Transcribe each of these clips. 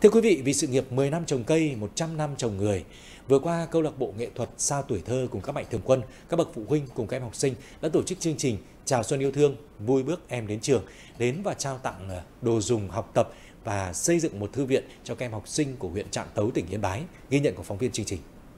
Thưa quý vị, vì sự nghiệp 10 năm trồng cây, 100 năm trồng người, vừa qua câu lạc bộ nghệ thuật Sao Tuổi Thơ cùng các mạnh thường quân, các bậc phụ huynh cùng các em học sinh đã tổ chức chương trình Chào Xuân Yêu Thương, vui bước em đến trường, đến và trao tặng đồ dùng học tập và xây dựng một thư viện cho các em học sinh của huyện Trạm Tấu, tỉnh Yên Bái. Ghi nhận của phóng viên chương trình.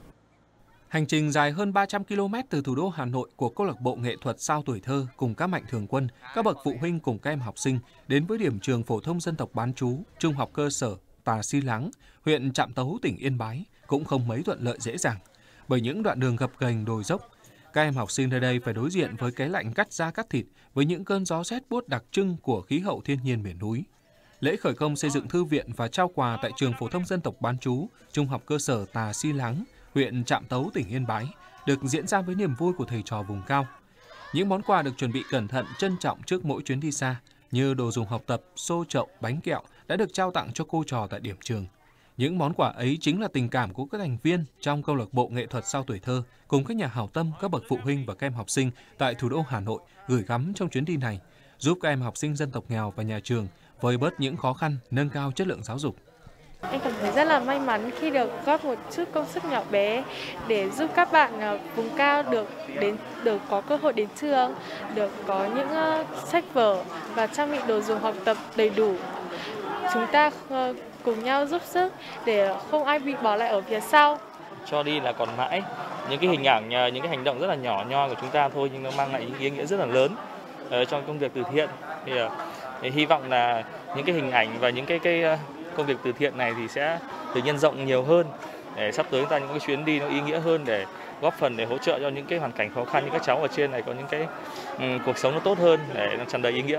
Hành trình dài hơn 300 km từ thủ đô Hà Nội của câu lạc bộ nghệ thuật Sao Tuổi Thơ cùng các mạnh thường quân, các bậc phụ huynh cùng các em học sinh đến với điểm trường phổ thông dân tộc bán trú, trung học cơ sở Tà Si Láng, huyện Trạm Tấu, tỉnh Yên Bái cũng không mấy thuận lợi dễ dàng. Bởi những đoạn đường gập ghềnh đồi dốc, các em học sinh nơi đây phải đối diện với cái lạnh cắt da cắt thịt, với những cơn gió rét buốt đặc trưng của khí hậu thiên nhiên miền núi. Lễ khởi công xây dựng thư viện và trao quà tại trường phổ thông dân tộc bán trú, trung học cơ sở Tà Si Láng, huyện Trạm Tấu, tỉnh Yên Bái được diễn ra với niềm vui của thầy trò vùng cao. Những món quà được chuẩn bị cẩn thận, trân trọng trước mỗi chuyến đi xa, như đồ dùng học tập, xô chậu, bánh kẹo đã được trao tặng cho cô trò tại điểm trường. Những món quà ấy chính là tình cảm của các thành viên trong câu lạc bộ nghệ thuật Sao Tuổi Thơ cùng các nhà hảo tâm, các bậc phụ huynh và các em học sinh tại thủ đô Hà Nội gửi gắm trong chuyến đi này, giúp các em học sinh dân tộc nghèo và nhà trường vơi bớt những khó khăn, nâng cao chất lượng giáo dục. Em cảm thấy rất là may mắn khi được góp một chút công sức nhỏ bé để giúp các bạn vùng cao được có cơ hội đến trường, được có những sách vở và trang bị đồ dùng học tập đầy đủ. Chúng ta cùng nhau giúp sức để không ai bị bỏ lại ở phía sau. Cho đi là còn mãi. Những cái hình ảnh, những cái hành động rất là nhỏ nhoi của chúng ta thôi nhưng nó mang lại những ý nghĩa rất là lớn trong công việc từ thiện. Thì hy vọng là những cái hình ảnh và những cái công việc từ thiện này thì sẽ được nhân rộng nhiều hơn, để sắp tới chúng ta những cái chuyến đi nó ý nghĩa hơn, để góp phần để hỗ trợ cho những cái hoàn cảnh khó khăn như các cháu ở trên này có những cái cuộc sống nó tốt hơn, để nó tràn đầy ý nghĩa.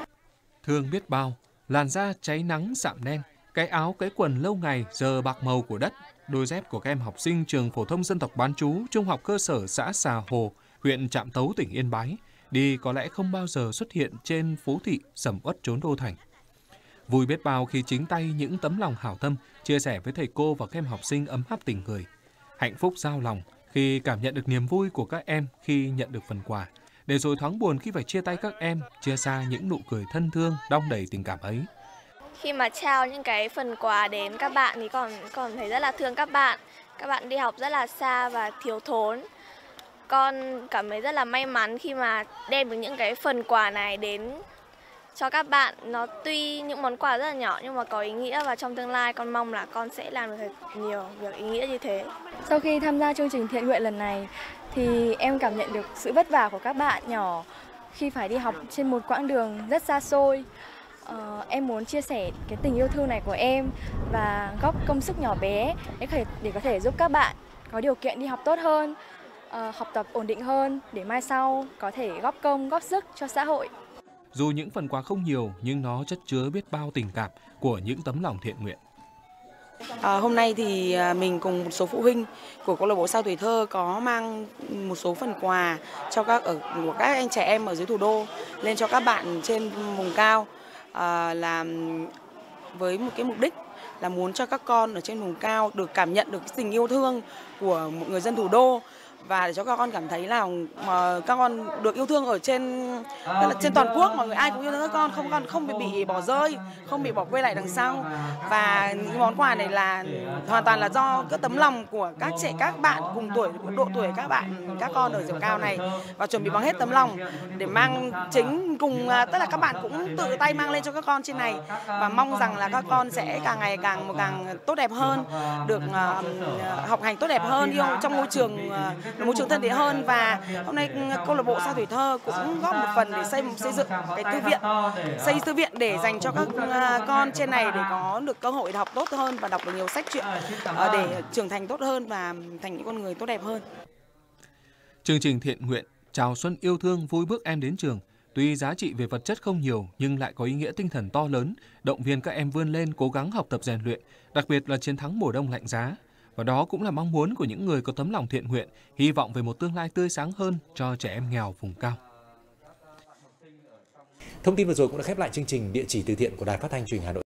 Thương biết bao, làn da cháy nắng sạm đen, cái áo cái quần lâu ngày giờ bạc màu của đất, đôi dép của các em học sinh trường phổ thông dân tộc bán trú, trung học cơ sở xã Xà Hồ, huyện Trạm Tấu, tỉnh Yên Bái đi có lẽ không bao giờ xuất hiện trên phố thị sầm uất chốn đô thành. Vui biết bao khi chính tay những tấm lòng hảo tâm chia sẻ với thầy cô và các em học sinh ấm áp tình người. Hạnh phúc giao lòng khi cảm nhận được niềm vui của các em khi nhận được phần quà, để rồi thoáng buồn khi phải chia tay các em, chia xa những nụ cười thân thương, đong đầy tình cảm ấy. Khi mà trao những cái phần quà đến các bạn thì còn thấy rất là thương các bạn. Các bạn đi học rất là xa và thiếu thốn. Con cảm thấy rất là may mắn khi mà đem được những cái phần quà này đến cho các bạn. Nó tuy những món quà rất là nhỏ nhưng mà có ý nghĩa, và trong tương lai con mong là con sẽ làm được thật nhiều việc ý nghĩa như thế. Sau khi tham gia chương trình thiện nguyện lần này thì em cảm nhận được sự vất vả của các bạn nhỏ khi phải đi học trên một quãng đường rất xa xôi. Em muốn chia sẻ cái tình yêu thương này của em và góp công sức nhỏ bé để có thể giúp các bạn có điều kiện đi học tốt hơn, học tập ổn định hơn, để mai sau có thể góp công góp sức cho xã hội. Dù những phần quà không nhiều nhưng nó chất chứa biết bao tình cảm của những tấm lòng thiện nguyện. Hôm nay thì mình cùng một số phụ huynh của câu lạc bộ Sao Tuổi Thơ có mang một số phần quà cho của các anh trẻ em ở dưới thủ đô lên cho các bạn trên vùng cao, là với một cái mục đích là muốn cho các con ở trên vùng cao được cảm nhận được tình yêu thương của một người dân thủ đô, và để cho các con cảm thấy là các con được yêu thương ở trên toàn quốc, mọi người ai cũng yêu thương các con không bị bỏ rơi, không bị bỏ quê lại đằng sau. Và những món quà này là hoàn toàn là do cái tấm lòng của các bạn cùng độ tuổi các con ở vùng cao này, và chuẩn bị bằng hết tấm lòng để mang tức là các bạn cũng tự tay mang lên cho các con trên này, và mong rằng là các con sẽ càng ngày càng tốt đẹp hơn, được học hành tốt đẹp hơn, yêu trong môi trường thân thiện hơn. Và hôm nay câu lạc bộ Sao Tuổi Thơ cũng góp một phần để xây dựng cái thư viện để dành cho các con trên này, để có được cơ hội học tốt hơn và đọc được nhiều sách truyện để trưởng thành tốt hơn và thành những con người tốt đẹp hơn. Chương trình thiện nguyện Chào Xuân Yêu Thương, vui bước em đến trường tuy giá trị về vật chất không nhiều nhưng lại có ý nghĩa tinh thần to lớn, động viên các em vươn lên cố gắng học tập rèn luyện, đặc biệt là chiến thắng mùa đông lạnh giá. Và đó cũng là mong muốn của những người có tấm lòng thiện nguyện, hy vọng về một tương lai tươi sáng hơn cho trẻ em nghèo vùng cao. Thông tin vừa rồi cũng đã khép lại chương trình Địa chỉ từ thiện của Đài Phát thanh Truyền hình Hà Nội.